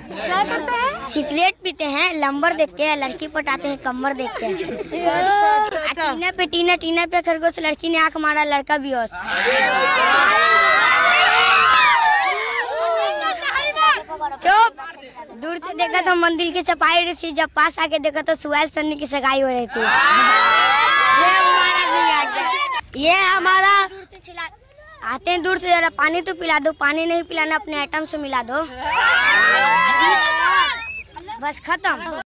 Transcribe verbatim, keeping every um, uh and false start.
क्या करते हैं? सिगरेट पीते हैं, लंबर देख के, लड़की पटाते हैं कमर देख के। टीना पे टीना टीना पे खरगोश, लड़की ने आंख मारा, लड़का बेहोश। चुप। दूर से देखा तो मंदिर की सफाई रही थी, जब पास आके देखा तो सुहेल सन्नी की सगाई हो रही थी। ये हमारा भी आ गया। ये हमारा दूर से खिला आते हैं, दूर से जरा पानी तो पिला दो, पानी नहीं पिलाना अपने आइटम से मिला दो, बस खत्म।